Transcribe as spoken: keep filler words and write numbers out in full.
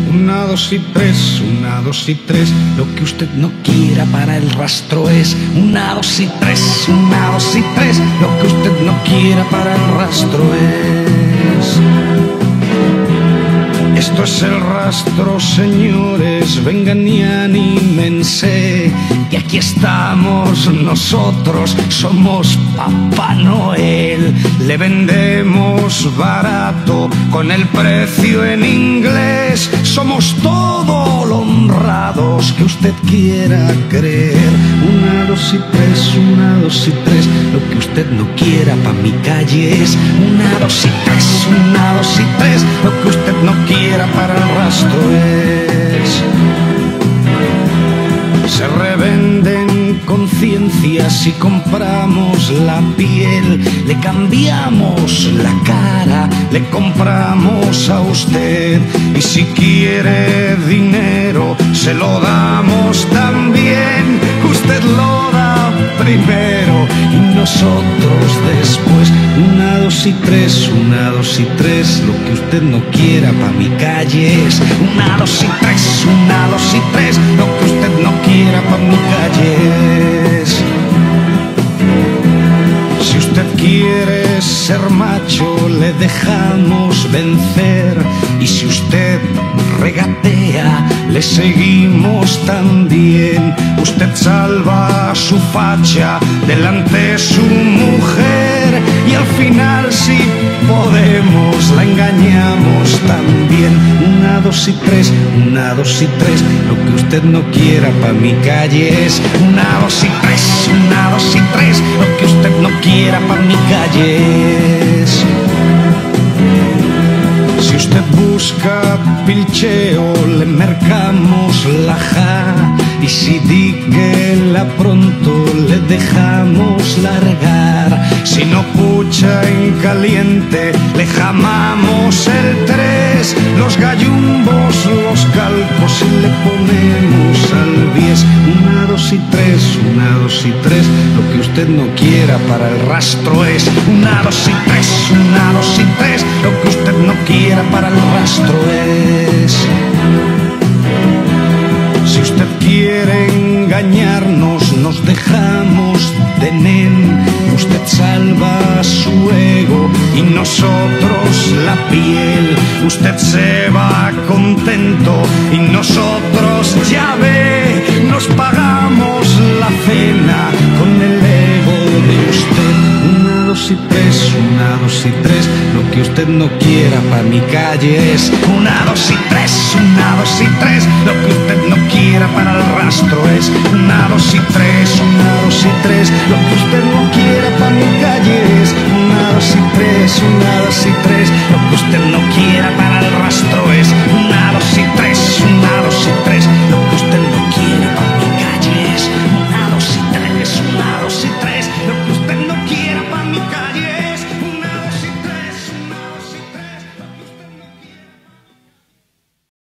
Una, dos y tres, una, dos y tres. Lo que usted no quiera para el rastro es. Una, dos y tres, una, dos y tres. Lo que usted no quiera para el rastro es. Esto es el rastro, señores, vengan y anímense, que aquí estamos nosotros, somos Papá Noel. Le vendemos barato con el precio en inglés, somos todo lo honrados que usted quiera creer. Una, dos y tres, una, dos y tres. Lo que usted no quiera pa' mi calle es. Una, dos y tres, una, dos y tres. Lo que usted no quiera para el rastro es. Se revenden conciencias y compramos la piel, le cambiamos la cara, le compramos a usted. Y si quiere dinero, se lo damos también. Usted lo da primero y nosotros después. Una, dos y tres, una, dos y tres. Lo que usted no quiera pa' mi calle es. Una, dos y tres, una, dos y tres. Lo que usted no quiera pa' mi calle es. Si usted quiere ser macho, le dejamos vencer. Y si usted regatea, le seguimos también. Usted salva su facha delante su mujer, y al final, si podemos, la engañamos también. Una, dos y tres, una, dos y tres. Lo que usted no quiera pa' mi calle es. Una, dos y tres, una, dos y tres. Lo que usted no quiera pa' mi calle es. Si usted busca pilcheo, le mercamos la ja. Y si díguela pronto, le dejamos largar. Si no pucha en caliente, le jamamos el tres. Los gallumbos, los calcos y le ponemos al bies. Una, dos y tres, una, dos y tres. Lo que usted no quiera para el rastro es. Una, dos y tres, una, dos y tres. Lo que usted no quiera para el rastro es. Si usted quiere engañarnos, nos dejamos de nen. Usted salva su ego y nosotros la piel. Usted se va contento y nosotros, ya ve, nos pagamos la cena con el ego de usted. Una, dos y tres, una, dos y tres. Lo que usted no quiera pa' mi calle es. Una, dos y tres, una, dos y tres. Lo que usted no quiera para el rastro es. Una, dos y tres, una, dos y tres. Lo que usted no quiera pa' mi calle es. Una, dos y tres, una, dos y tres. Lo que usted no quiera